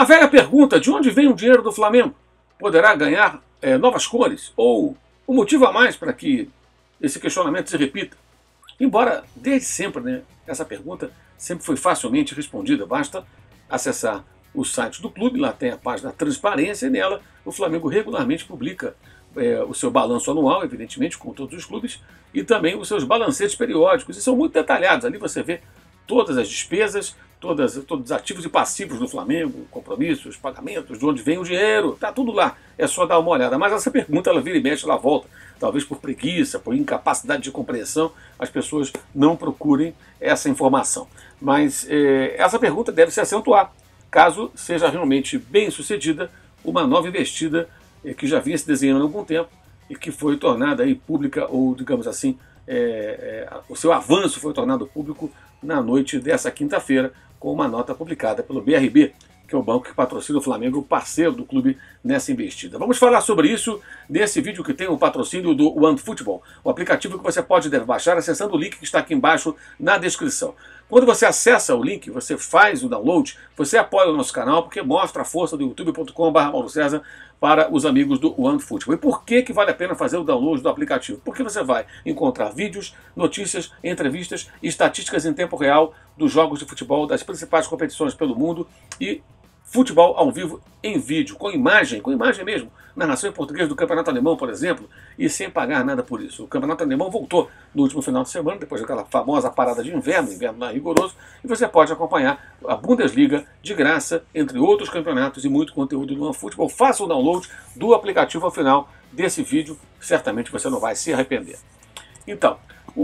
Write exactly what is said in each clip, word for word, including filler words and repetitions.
A velha pergunta, de onde vem o dinheiro do Flamengo? Poderá ganhar é, novas cores? Ou o motivo a mais para que esse questionamento se repita? Embora, desde sempre, né, essa pergunta sempre foi facilmente respondida. Basta acessar o site do clube, lá tem a página Transparência, e nela o Flamengo regularmente publica é, o seu balanço anual, evidentemente, com todos os clubes, e também os seus balancetes periódicos, e são muito detalhados. Ali você vê todas as despesas, todas, todos os ativos e passivos do Flamengo, compromissos, pagamentos, de onde vem o dinheiro, tá tudo lá, é só dar uma olhada. Mas essa pergunta, ela vira e mexe, ela volta, talvez por preguiça, por incapacidade de compreensão, as pessoas não procurem essa informação. Mas é, essa pergunta deve se acentuar, caso seja realmente bem sucedida uma nova investida é, que já vinha se desenhando há algum tempo e que foi tornada aí pública, ou digamos assim, é, é, o seu avanço foi tornado público na noite dessa quinta-feira, com uma nota publicada pelo B R B, que é o banco que patrocina o Flamengo, parceiro do clube nessa investida. Vamos falar sobre isso nesse vídeo que tem o patrocínio do OneFootball, o aplicativo que você pode deve baixar acessando o link que está aqui embaixo na descrição. Quando você acessa o link, você faz o download, você apoia o nosso canal, porque mostra a força do youtube ponto com barra Mauro César para os amigos do OneFootball. E por que que vale a pena fazer o download do aplicativo? Porque você vai encontrar vídeos, notícias, entrevistas e estatísticas em tempo real dos jogos de futebol das principais competições pelo mundo e futebol ao vivo em vídeo, com imagem, com imagem mesmo, narração em português do Campeonato Alemão, por exemplo, e sem pagar nada por isso. O Campeonato Alemão voltou no último final de semana, depois daquela famosa parada de inverno, inverno não é rigoroso, e você pode acompanhar a Bundesliga de graça, entre outros campeonatos e muito conteúdo do OneFootball. Faça o download do aplicativo ao final desse vídeo, certamente você não vai se arrepender. Então,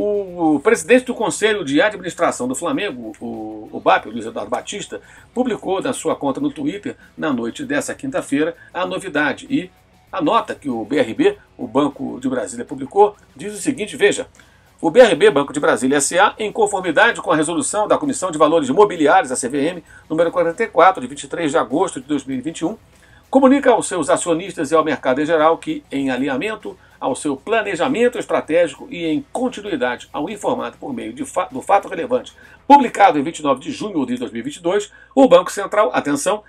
o presidente do Conselho de Administração do Flamengo, o, o B A P, o Luiz Eduardo Batista, publicou na sua conta no Twitter, na noite dessa quinta-feira, a novidade. E a nota que o B R B, o Banco de Brasília, publicou, diz o seguinte, veja: o B R B, Banco de Brasília S A, em conformidade com a resolução da Comissão de Valores Mobiliários, a C V M, número quarenta e quatro, de vinte e três de agosto de dois mil e vinte e um, comunica aos seus acionistas e ao mercado em geral que, em alinhamento ao seu planejamento estratégico e em continuidade ao informado por meio de fa do fato relevante publicado em vinte e nove de junho de dois mil e vinte e dois, o Banco Central, atenção,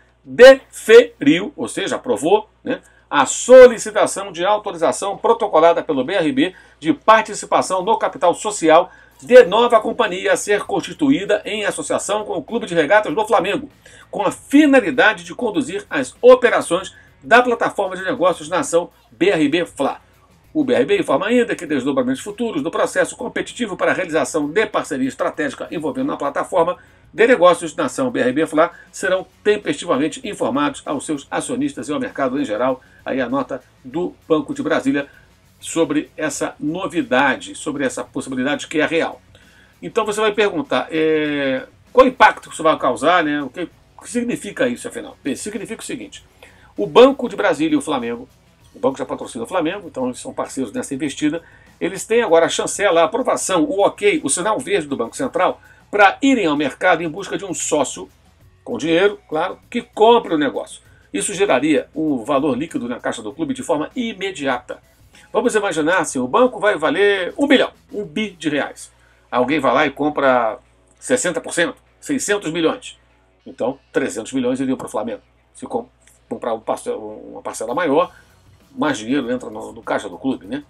deferiu, ou seja, aprovou, né, a solicitação de autorização protocolada pelo B R B de participação no capital social de nova companhia a ser constituída em associação com o Clube de Regatas do Flamengo, com a finalidade de conduzir as operações da plataforma de negócios na ação B R B Fla. O B R B informa ainda que desdobramentos futuros do processo competitivo para a realização de parceria estratégica envolvendo a plataforma de negócios na ação B R B Fla serão tempestivamente informados aos seus acionistas e ao mercado em geral. Aí a nota do Banco de Brasília sobre essa novidade, sobre essa possibilidade que é real. Então você vai perguntar, é, qual impacto isso vai causar, né? O que, o que significa isso, afinal? Bem, significa o seguinte: o Banco de Brasília e o Flamengo, o banco já patrocina o Flamengo, então eles são parceiros nessa investida, eles têm agora a chancela, a aprovação, o ok, o sinal verde do Banco Central para irem ao mercado em busca de um sócio, com dinheiro, claro, que compre o negócio. Isso geraria um valor líquido na caixa do clube de forma imediata. Vamos imaginar assim, o banco vai valer um bilhão, um bi de reais. Alguém vai lá e compra sessenta por cento, seiscentos milhões. Então, trezentos milhões iriam para o Flamengo. Se comprar um parcela, uma parcela maior, mais dinheiro entra no, no caixa do clube, né?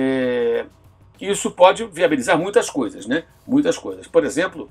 É, isso pode viabilizar muitas coisas, né? Muitas coisas. Por exemplo,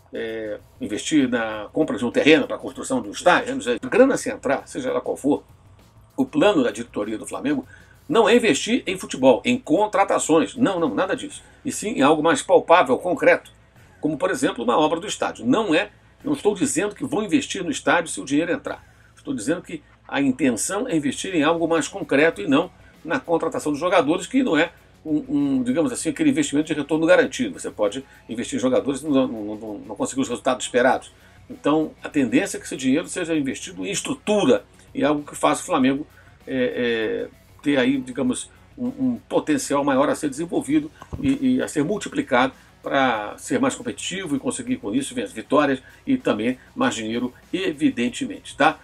é, investir na compra de um terreno para a construção de um estádio. A grana se entrar, seja ela qual for, o plano da diretoria do Flamengo não é investir em futebol, em contratações. Não, não, nada disso. E sim em algo mais palpável, concreto. Como, por exemplo, uma obra do estádio. Não é, não estou dizendo que vão investir no estádio se o dinheiro entrar. Estou dizendo que a intenção é investir em algo mais concreto e não na contratação de jogadores, que não é um, um digamos assim, aquele investimento de retorno garantido. Você pode investir em jogadores e não, não, não, não conseguir os resultados esperados. Então, a tendência é que esse dinheiro seja investido em estrutura, em algo que faça o Flamengo é, é, ter aí, digamos, um, um potencial maior a ser desenvolvido e, e a ser multiplicado para ser mais competitivo e conseguir com isso vitórias e também mais dinheiro, evidentemente, tá?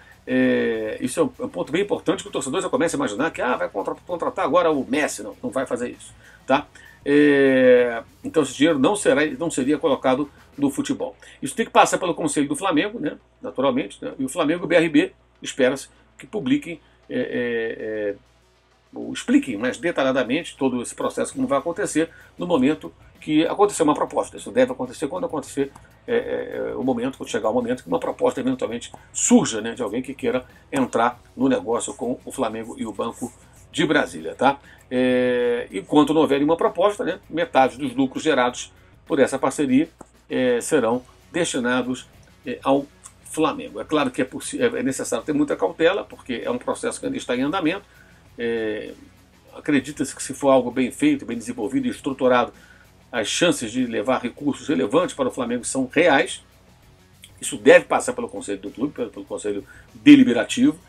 É, isso é um, é um ponto bem importante, que o torcedor já começa a imaginar que ah, vai contra, contratar agora o Messi. Não, não vai fazer isso, tá? É, então esse dinheiro não, será, não seria colocado no futebol. Isso tem que passar pelo Conselho do Flamengo, né, naturalmente, né, e o Flamengo e o B R B espera-se que publiquem, é, é, é, ou expliquem mais detalhadamente todo esse processo, como vai acontecer no momento que acontecer uma proposta. Isso deve acontecer quando acontecer é, é, o momento, quando chegar o momento que uma proposta eventualmente surja, né, de alguém que queira entrar no negócio com o Flamengo e o Banco de Brasília. Tá? É, enquanto não houver nenhuma proposta, né, metade dos lucros gerados por essa parceria é, serão destinados é, ao Flamengo. É claro que é, é necessário ter muita cautela, porque é um processo que ainda está em andamento. É, acredita-se que se for algo bem feito, bem desenvolvido e estruturado, as chances de levar recursos relevantes para o Flamengo são reais. Isso deve passar pelo conselho do clube, pelo, pelo conselho deliberativo.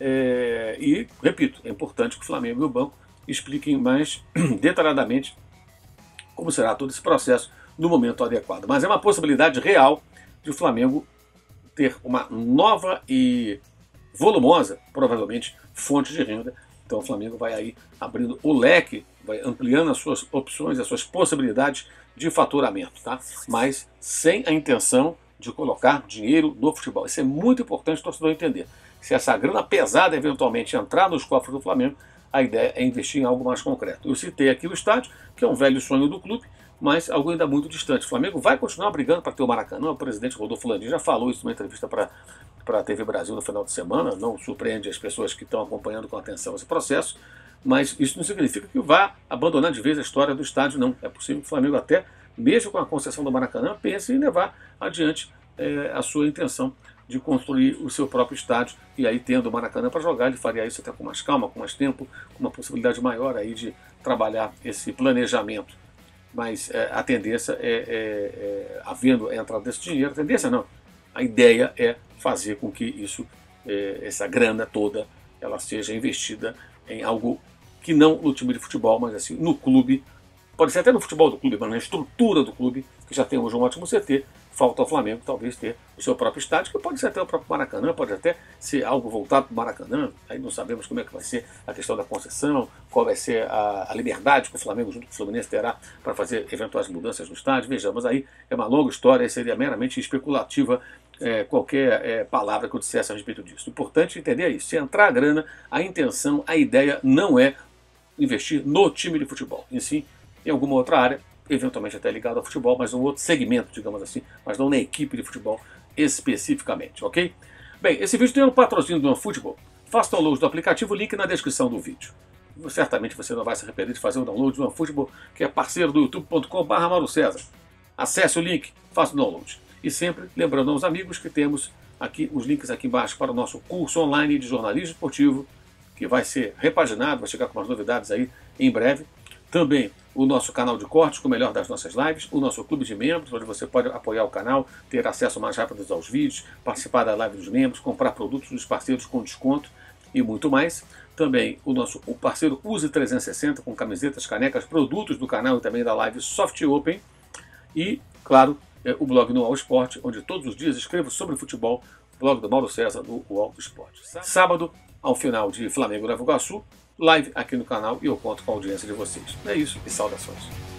É, e, repito, é importante que o Flamengo e o banco expliquem mais detalhadamente como será todo esse processo no momento adequado. Mas é uma possibilidade real de o Flamengo ter uma nova e volumosa, provavelmente, fonte de renda. Então o Flamengo vai aí abrindo o leque, vai ampliando as suas opções, as suas possibilidades de faturamento, tá? Mas sem a intenção de colocar dinheiro no futebol. Isso é muito importante o torcedor entender. Se essa grana pesada eventualmente entrar nos cofres do Flamengo, a ideia é investir em algo mais concreto. Eu citei aqui o estádio, que é um velho sonho do clube, mas algo ainda muito distante. O Flamengo vai continuar brigando para ter o Maracanã. O presidente Rodolfo Landim já falou isso numa entrevista para para a T V Brasil no final de semana. Não surpreende as pessoas que estão acompanhando com atenção esse processo, mas isso não significa que vá abandonar de vez a história do estádio, não. É possível que o Flamengo até, mesmo com a concessão do Maracanã, pense em levar adiante é, a sua intenção de construir o seu próprio estádio, e aí tendo o Maracanã para jogar, ele faria isso até com mais calma, com mais tempo, com uma possibilidade maior aí de trabalhar esse planejamento. Mas é, a tendência é, é, é, havendo a entrada desse dinheiro, a tendência não, a ideia é fazer com que isso, é, essa grana toda, ela seja investida em algo que não no time de futebol, mas assim, no clube. Pode ser até no futebol do clube, mas na estrutura do clube, que já tem hoje um ótimo C T. Falta ao Flamengo talvez ter o seu próprio estádio, que pode ser até o próprio Maracanã, pode até ser algo voltado para o Maracanã. Aí não sabemos como é que vai ser a questão da concessão, qual vai ser a, a liberdade que o Flamengo junto com o Fluminense terá para fazer eventuais mudanças no estádio. Vejamos, aí é uma longa história, seria meramente especulativa é, qualquer é, palavra que eu dissesse a respeito disso. O importante é entender isso. Se entrar a grana, a intenção, a ideia não é investir no time de futebol, em si, em alguma outra área, eventualmente até ligado ao futebol, mas um outro segmento, digamos assim, mas não na equipe de futebol especificamente, ok? Bem, esse vídeo tem um patrocínio do OneFootball. Faça download do aplicativo, link na descrição do vídeo. Certamente você não vai se arrepender de fazer o download do OneFootball, que é parceiro do youtube ponto com barra Mauro César. Acesse o link, faça o download. E sempre lembrando aos amigos que temos aqui os links aqui embaixo para o nosso curso online de jornalismo esportivo, que vai ser repaginado, vai chegar com umas novidades aí em breve. Também o nosso canal de cortes com o melhor das nossas lives, o nosso clube de membros, onde você pode apoiar o canal, ter acesso mais rápido aos vídeos, participar da live dos membros, comprar produtos dos parceiros com desconto e muito mais. Também o nosso o parceiro Use trezentos e sessenta com camisetas, canecas, produtos do canal e também da live Soft Open. E, claro, é o blog no All Sport, onde todos os dias escrevo sobre futebol, blog do Mauro César do All Sport. Sábado, ao final de Flamengo Nova Iguaçu, live aqui no canal e eu conto com a audiência de vocês. É isso e saudações.